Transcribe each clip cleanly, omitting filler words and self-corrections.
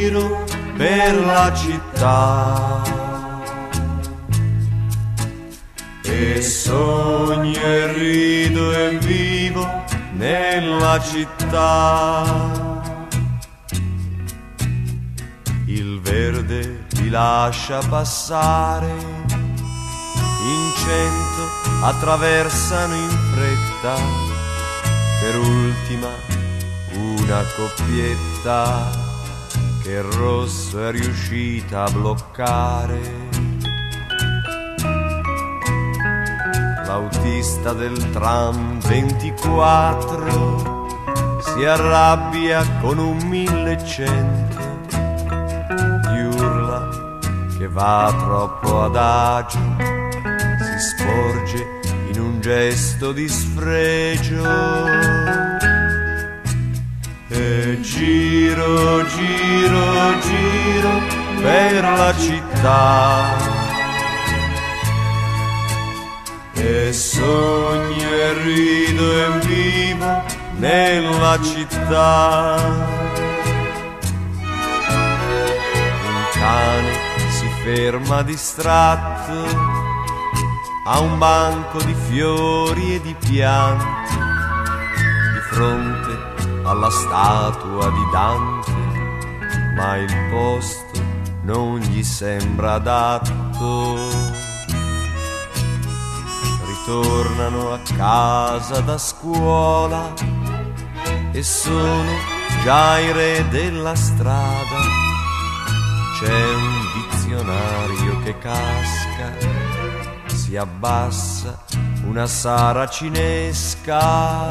giro per la città e sogno e rido e vivo nella città. Il verde ti lascia passare, in 100 attraversano in fretta, per ultima una coppietta che il rosso è riuscita a bloccare. L'autista del tram 24 si arrabbia con un 1100, gli urla che va troppo adagio, si sporge in un gesto di sfregio. E giro, giro, giro per la città e sogno e rido e vivo nella città. Un cane si ferma distratto a un banco di fiori e di piante di fronte alla statua di Dante, ma il posto non gli sembra adatto. Tornano a casa da scuola e sono già i re della strada. C'è un dizionario che casca, si abbassa una saracinesca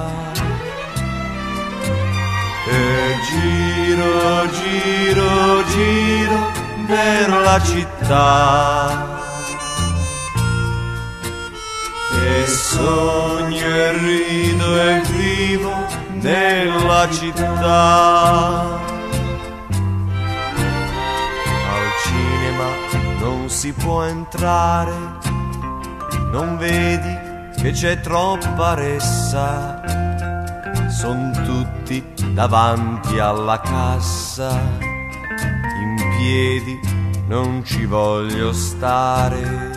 e giro, giro, giro per la città e sogno e rido e vivo nella città. Al cinema non si può entrare, non vedi che c'è troppa ressa, son tutti davanti alla cassa, in piedi non ci voglio stare.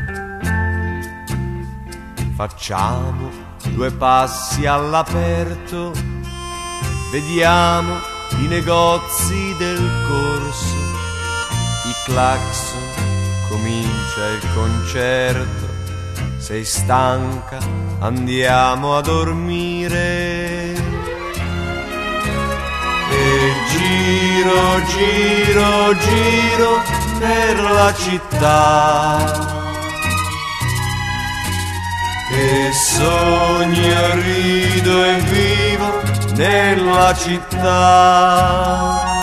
Facciamo 2 passi all'aperto, vediamo i negozi del corso, i clacson, comincia il concerto. Sei stanca, andiamo a dormire. E giro, giro, giro per la città e sogno e rido e vivo nella città.